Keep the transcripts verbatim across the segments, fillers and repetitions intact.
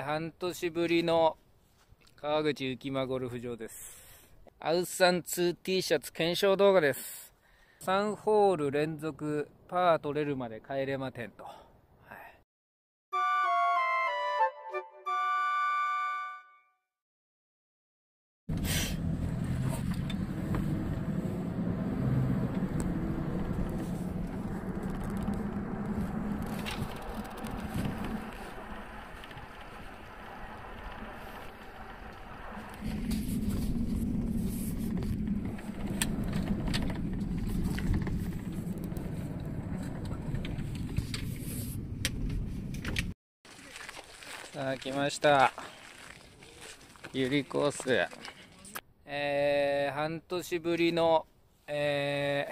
えー、半年ぶりの川口雪間ゴルフ場です。アウサン ツーティー シャツ検証動画です。さんホール連続パー取れるまで帰れまてんと。さあ来ました、ゆりコース。えー、半年ぶりの、え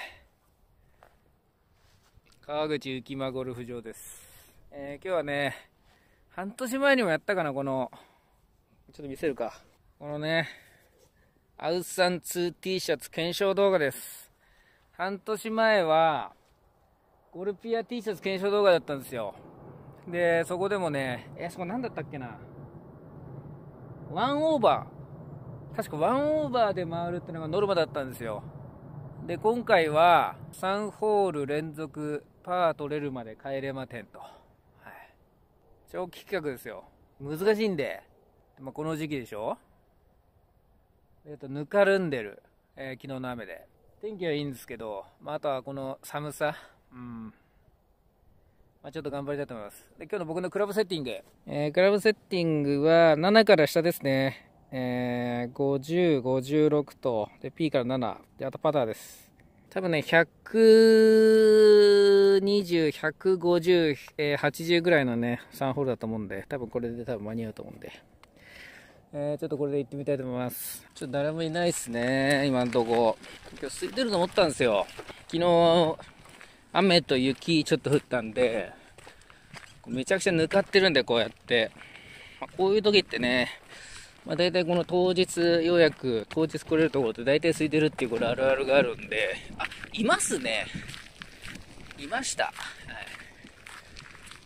ー、川口雪間ゴルフ場です。えー、今日はね、半年前にもやったかな、このちょっと見せるか、このねアウサン ツーティー シャツ検証動画です。半年前はゴルピア T シャツ検証動画だったんですよ。でそこでもね、えそこ何だったっけな、ワンオーバー、確かワンオーバーで回るっていうのがノルマだったんですよ。で今回はさんホール連続パー取れるまで帰れまてんと、はい、長期企画ですよ。難しいんで、まあ、この時期でしょ。えっとぬかるんでる、えー、昨日の雨で天気はいいんですけど、まあ、あとはこの寒さ、うん、まあ、ちょっと頑張りたいと思います。で今日の僕のクラブセッティング、えー、クラブセッティングはななから下ですね。えー、ごじゅう、ごじゅうろくとで P からななで、あとパターです。多分ねひゃくにじゅう、ひゃくごじゅう、えー、はちじゅうぐらいのねさんホールだと思うんで、多分これで多分間に合うと思うんで、えー、ちょっとこれで行ってみたいと思います。ちょっと誰もいないですね、今のとこ。今日空いてると思ったんですよ。昨日、雨と雪ちょっと降ったんで、めちゃくちゃぬかってるんで、こうやって。まあ、こういう時ってね、まあ、大体この当日予約、当日来れるところって大体空いてるっていうこれあるあるがあるんで、あ、いますね。いました。はい、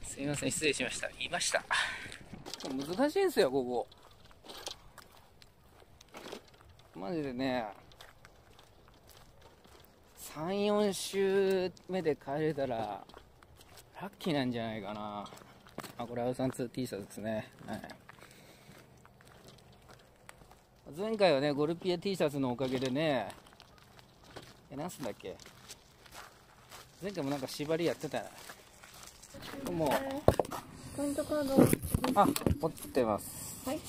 すみません、失礼しました。いました。難しいんですよ、ここ。マジでね、さん、よん週目で帰れたらラッキーなんじゃないかな。あ、これアウサン ツーティー シャツですね。はい、前回はねゴルピア T シャツのおかげでね、え、なんすんだっけ、前回もなんか縛りやってたよな。もうポイントカード、 あ、持ってます。はい、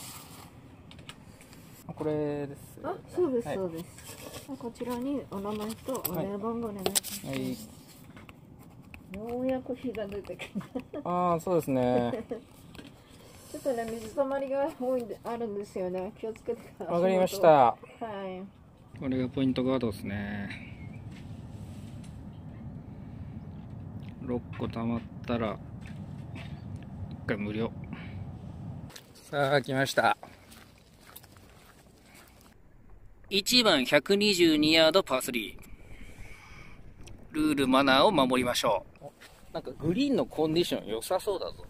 これです。 あ、そうです、はい、そうです。こちらにお名前とお電話番号お願いします。はい、ようやく日が出てきた。ああ、そうですね。ちょっとね、水たまりが多いんであるんですよね。気をつけてください。わかりました。はい。これがポイントカードですね。ろっこ貯まったらいっかい無料。さあ来ました。いちばんひゃくにじゅうにヤードパースリー。ルールマナーを守りましょう。なんかグリーンのコンディション良さそうだぞ。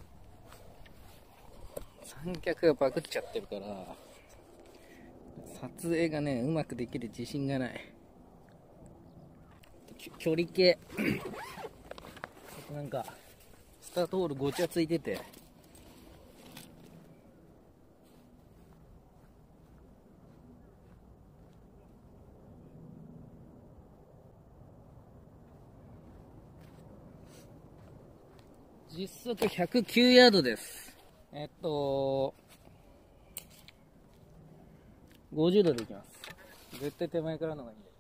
三脚がパクっちゃってるから撮影がねうまくできる自信がない。距離計なんかスタートホールごちゃついてて、実測ひゃくきゅうヤードです。えっとごじゅうどでいきます。絶対手前からの方がいいんで。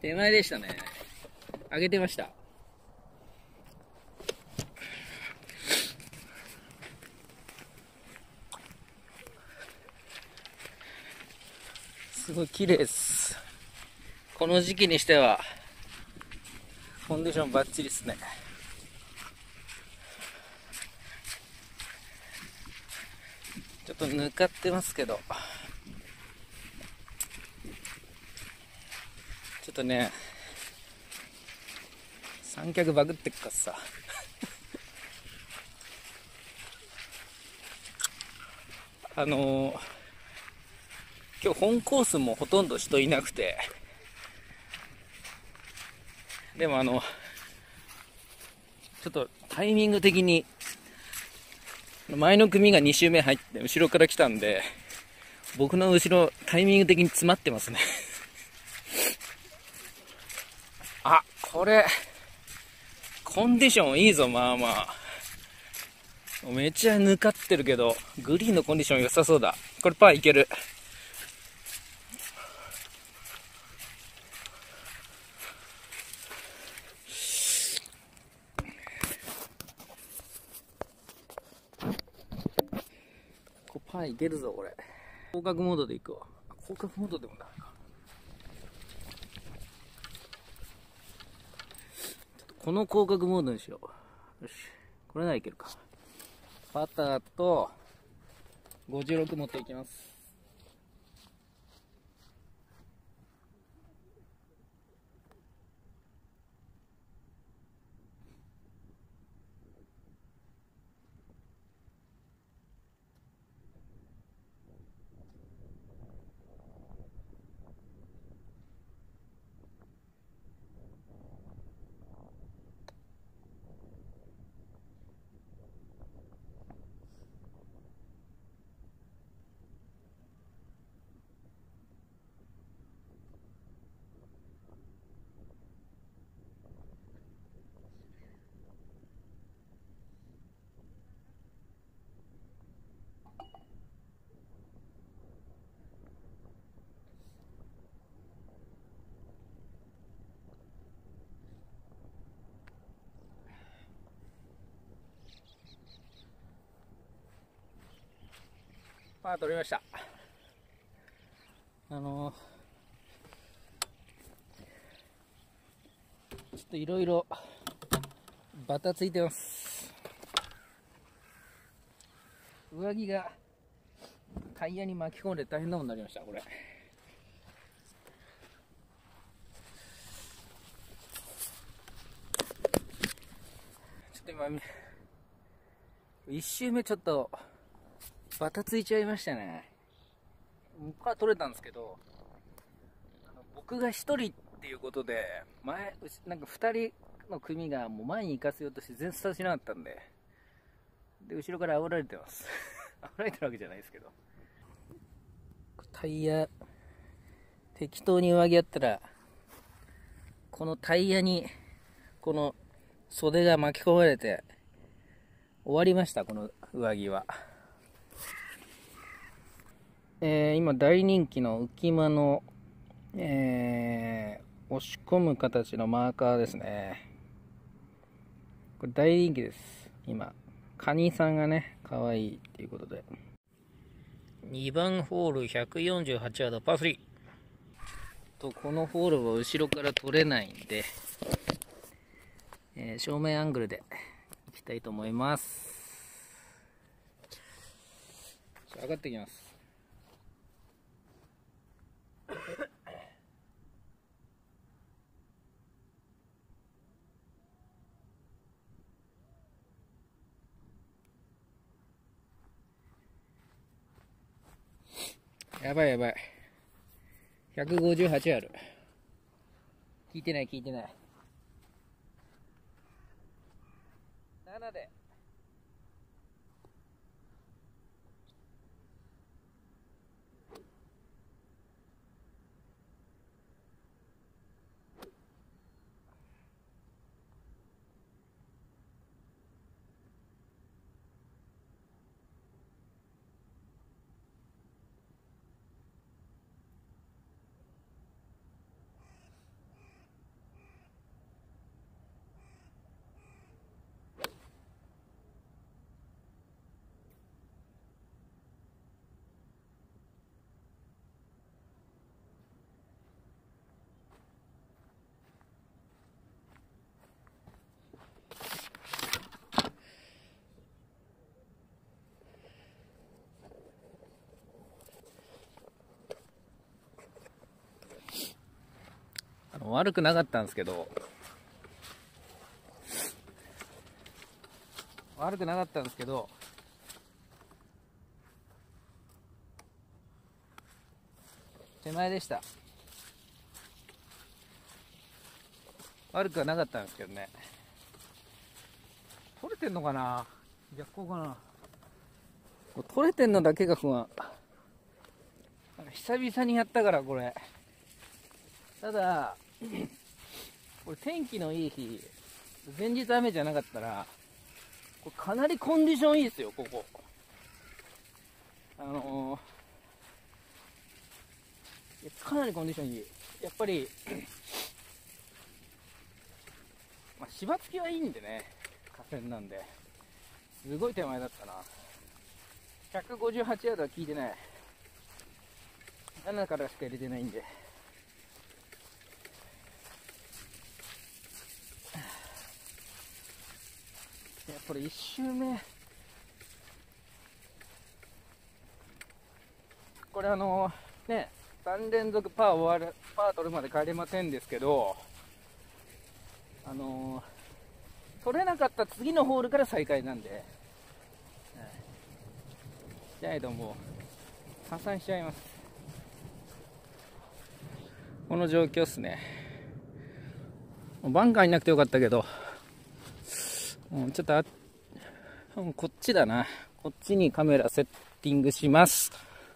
手前でしたね。上げてました。すごい綺麗です。この時期にしてはコンディションバッチリですね。ちょっとぬかってますけど、ちょっとね、三脚バグってっかさあのー、今日本コースもほとんど人いなくて、でもあのちょっとタイミング的に前の組がに周目入って後ろから来たんで、僕の後ろタイミング的に詰まってますねあ、これコンディションいいぞ。まあまあめっちゃぬかってるけど、グリーンのコンディション良さそうだ。これパーいける。これパーいけるぞこれ。広角モードでいくわ。広角モードでもダメか。ちょっとこの広角モードにしよう。よし、これならいけるか。パターとごじゅうろく持っていきます。パー取りました。あのー、ちょっといろいろバタついてます。上着がタイヤに巻き込んで大変なことになりました。これちょっと今一周目ちょっとバタついちゃいましたね。パー取れたんですけど、あの僕が一人っていうことで前なんかふたりの組がもう前に行かせようとして全然スタートしなかったんで、で後ろから煽られてます煽られてるわけじゃないですけど、タイヤ適当に上着やったらこのタイヤにこの袖が巻き込まれて終わりました。この上着はえー、今大人気の浮間の、えー、押し込む形のマーカーですね。これ大人気です。今カニさんがね可愛いっていうことで。にばんホールひゃくよんじゅうはちヤードパースリーと、このホールは後ろから取れないんで、えー、正面アングルでいきたいと思います。上がっていきます。やばいやばい。ひゃくごじゅうはちある。聞いてない聞いてない。ななで。 悪くなかったんですけど、悪くなかったんですけど、手前でした。悪くはなかったんですけどね。取れてんのかな、逆光かな。取れてんのだけが不安。なんか久々にやったからこれ。ただこれ天気のいい日、前日雨じゃなかったらこれかなりコンディションいいですよ。ここあのー、かなりコンディションいい。やっぱりまあ芝付きはいいんでね、河川なんですごい手前だったな。ひゃくごじゅうはちヤードは効いてない。ななからしか入れてないんで。やっぱりいち周目、これあのね、さん連続パー終わる、パー取るまで帰れませんですけど、あのー、取れなかった次のホールから再開なんで、じゃないともう破産しちゃいます。この状況っすね。バンカーいなくてよかったけど、うん、ちょっとあ、うん、こっちだな。こっちにカメラセッティングします。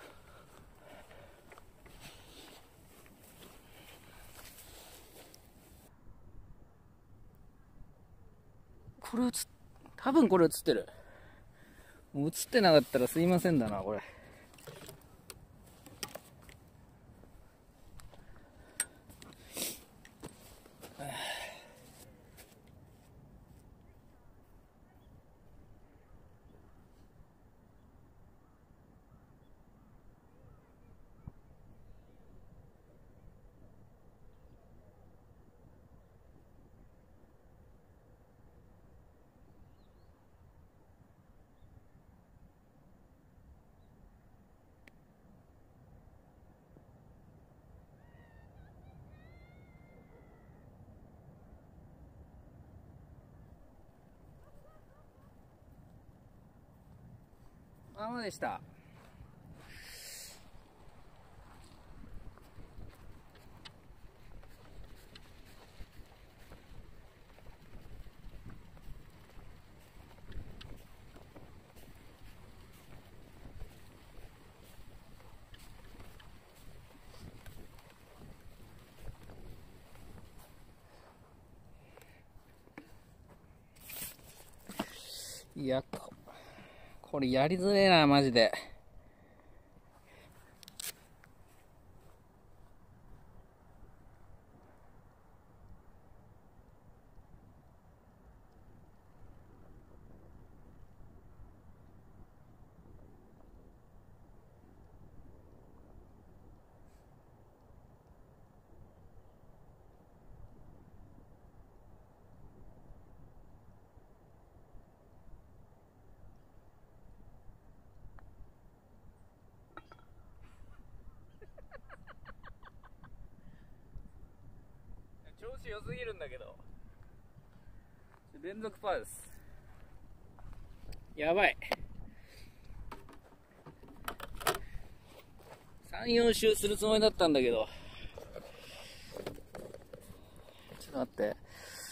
これ映っ、多分これ映ってる。映ってなかったらすいませんだな、これ。ままでした。いや、こ、これやりづれえな、マジで。調子良すぎるんだけど。連続パーです。やばい。さん、よん周するつもりだったんだけど。ちょっと待って。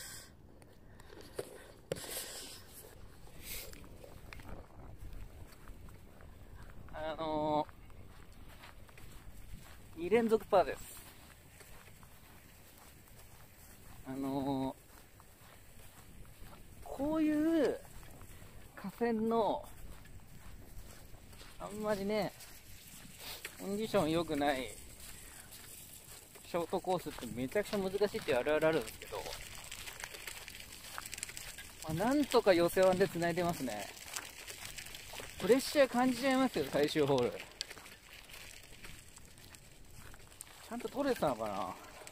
あのー、に連続パーです。あのー、こういう河川のあんまりねコンディション良くないショートコースってめちゃくちゃ難しいってあるあるあるんですけど、まあ、なんとか寄せワンで繋いでますね。プレッシャー感じちゃいますよ。最終ホールちゃんと取れてたのかな。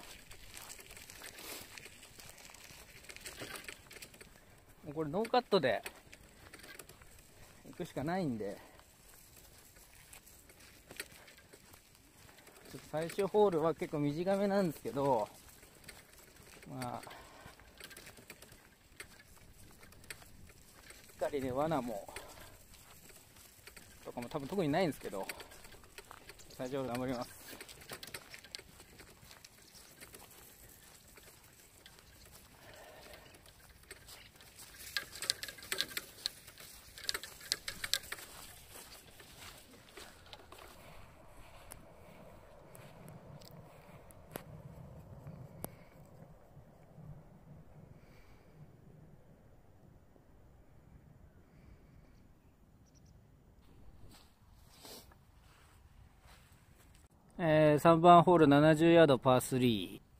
これノーカットで行くしかないんで、ちょっと最終ホールは結構短めなんですけど、 まあしっかりね罠もとかも多分特にないんですけど、大丈夫、頑張ります。えー、さんばんホールななじゅうヤードパースリー。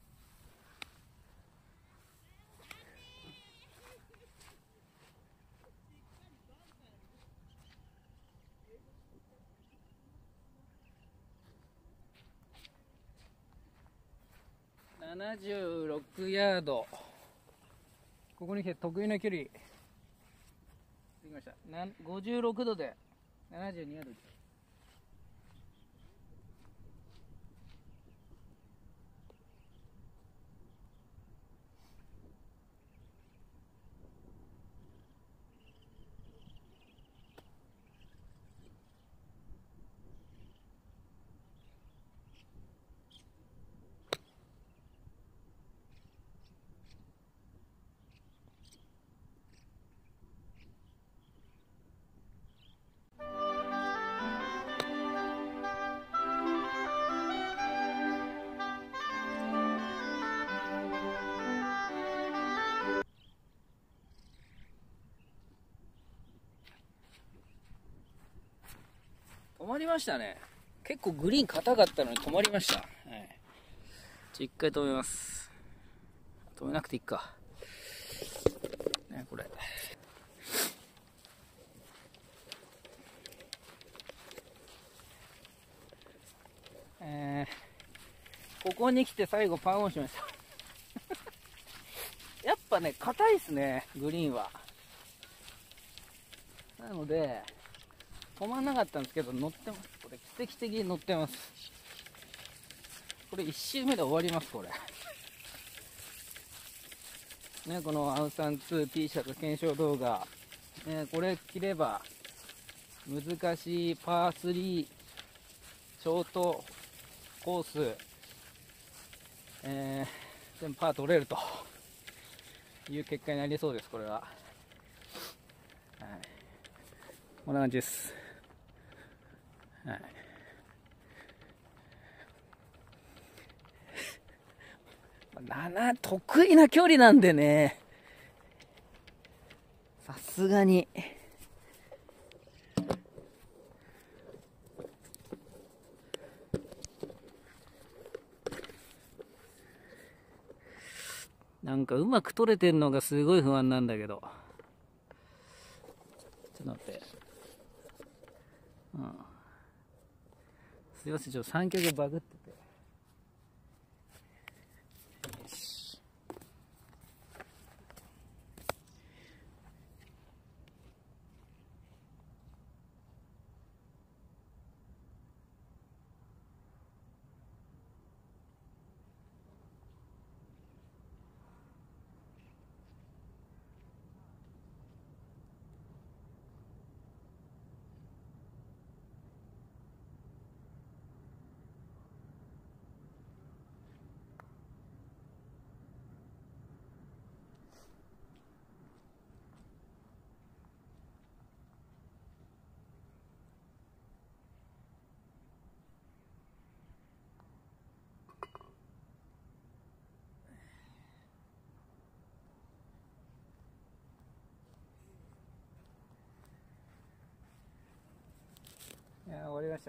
ななじゅうろくヤード。ここに来て得意な距離できました。ごじゅうろくどでななじゅうにヤードです。止まりましたね。結構グリーン硬かったのに止まりました。はい、ちょ一回止めます。止めなくていいか。ね、これ。えー、ここに来て最後パーオンしました。やっぱね、硬いっすね、グリーンは。なので、止まんなかったんですけど、乗ってます。これ、奇跡的に乗ってます。これ、いち周目で終わります、これ。ね、このアウサン ツー T シャツ検証動画、ね、これ着れば、難しいパースリー、ショートコース、えー、全部パー取れるという結果になりそうです、これは。はい、こんな感じです。はい、なな得意な距離なんでね、さすがになんかうまく取れてんのがすごい不安なんだけど。ちょっと待って、うん、すいません、ちょっと三脚バグってて。いやー、終わりました。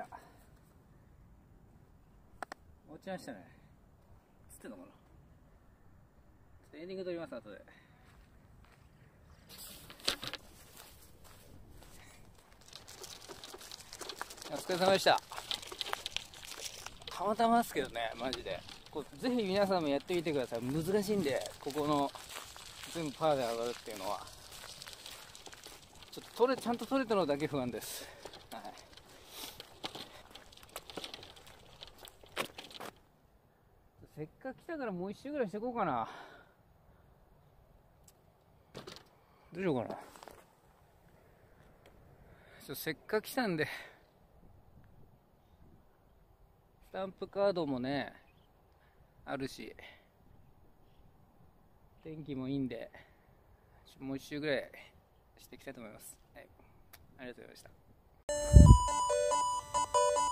落ちましたね。つってんのかな。ちょっとエンディング撮ります、後で。お疲れ様でした。たまたまですけどね、マジで。こうぜひ皆さんもやってみてください。難しいんで、ここの全部パーで上がるっていうのは。ちょっと取れ、ちゃんと取れたのだけ不安です。はい、せっかく来たからもう一周ぐらいしていこうかな。 どうしようかな。ちょっとせっかく来たんで、スタンプカードもね、あるし、天気もいいんで、もう一周ぐらいしていきたいと思います。はい、ありがとうございました。